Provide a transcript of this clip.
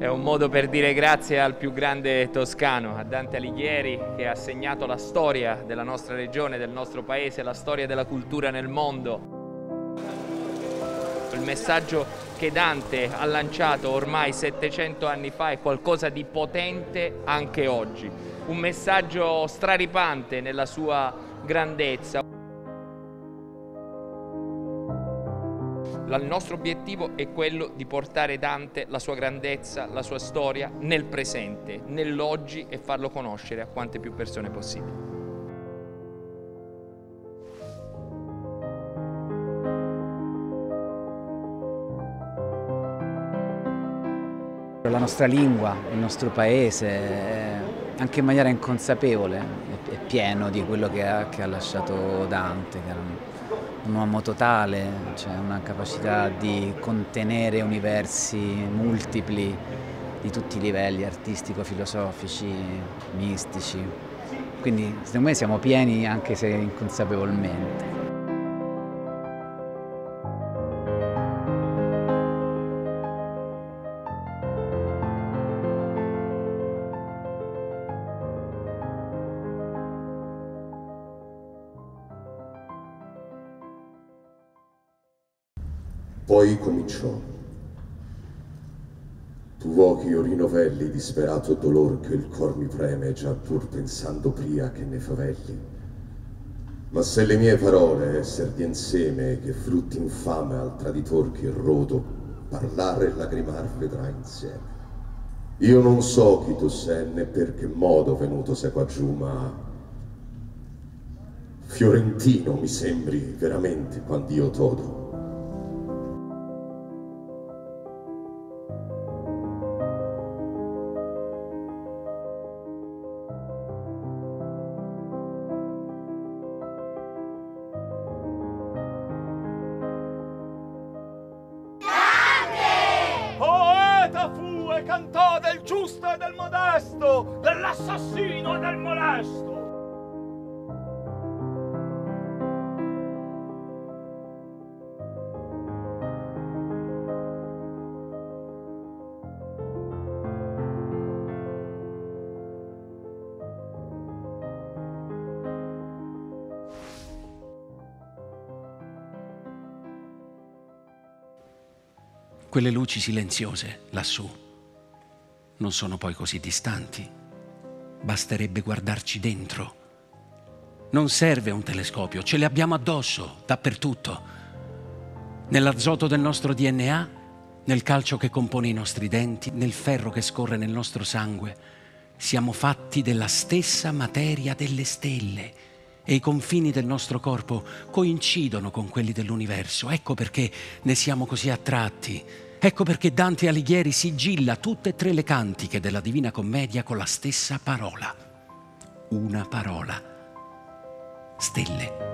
È un modo per dire grazie al più grande toscano, a Dante Alighieri, che ha segnato la storia della nostra regione, del nostro paese, la storia della cultura nel mondo. Il messaggio che Dante ha lanciato ormai 700 anni fa è qualcosa di potente anche oggi. Un messaggio straripante nella sua grandezza. Il nostro obiettivo è quello di portare Dante, la sua grandezza, la sua storia, nel presente, nell'oggi e farlo conoscere a quante più persone possibile. La nostra lingua, il nostro paese, anche in maniera inconsapevole, è pieno di quello che ha lasciato Dante, che era un uomo totale, cioè una capacità di contenere universi multipli di tutti i livelli, artistico-filosofici, mistici. Quindi secondo me siamo pieni anche se inconsapevolmente. Poi cominciò. Tu vo' che io rinovelli disperato dolor che il cor mi preme già pur pensando pria che ne favelli. Ma se le mie parole esser di inseme che frutti infame al traditor che rodo parlare e lagrimar vedrà insieme. Io non so chi tu sei né per che modo venuto sei qua giù, ma fiorentino mi sembri veramente quand'io todo. Cantò del giusto e del modesto, dell'assassino e del molesto. Quelle luci silenziose lassù non sono poi così distanti. Basterebbe guardarci dentro. Non serve un telescopio, ce le abbiamo addosso, dappertutto. Nell'azoto del nostro DNA, nel calcio che compone i nostri denti, nel ferro che scorre nel nostro sangue. Siamo fatti della stessa materia delle stelle e i confini del nostro corpo coincidono con quelli dell'universo. Ecco perché ne siamo così attratti. Ecco perché Dante Alighieri sigilla tutte e tre le cantiche della Divina Commedia con la stessa parola. Una parola. Stelle.